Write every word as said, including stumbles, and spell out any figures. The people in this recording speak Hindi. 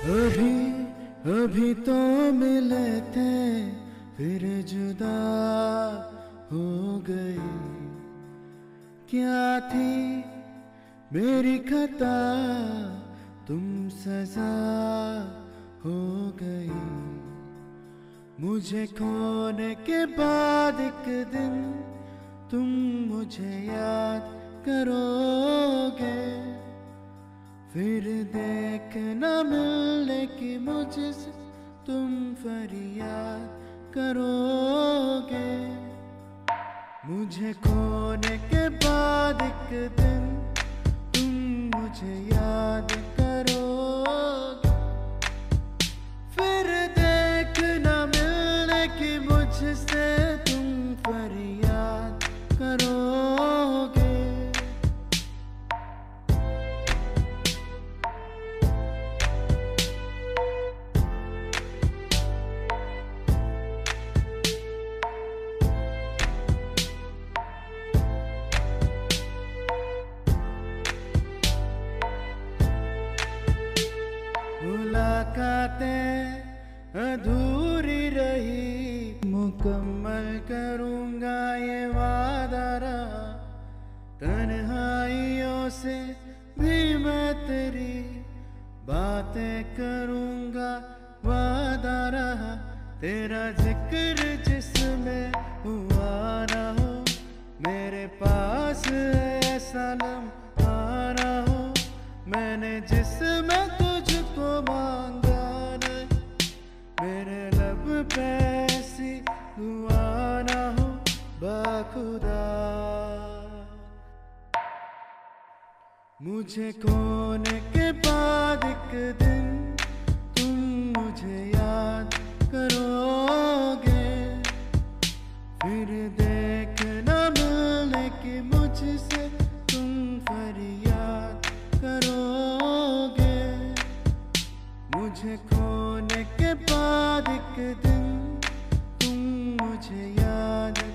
अभी अभी तो मिले थे फिर जुदा हो गई। क्या थी मेरी खता तुम सजा हो गई। मुझे खोने के बाद एक दिन तुम मुझे याद करोगे। फिर देखना मिलने की मुझसे तुम फरियाद करोगे। मुझे खोने के बाद एक दिन तुम मुझे याद करोगे। फिर देखना मिलने की मुझसे तुम फरियाद करोगे। मुलाकातें अधूरी रही, मुकम्मल करूंगा ये वादा रहा। तन्हाइयों से भी मैं तेरी बातें करूंगा वादा रहा। तेरा जिक्र जिसमें हुआ ना हो, मेरे पास ऐसा लम्हा ना हो। मैंने जिसमें तुझको मांगा नहीं, मेरे लब पे ऐसी दुआ ना हो बाखुदा। मुझे खोने के बाद एक दिन तुम मुझे याद करोगे। फिर देखना मिलने की मुझसे तुम फरियाद करोगे। मुझे खोने के बाद एक दिन तुम मुझे याद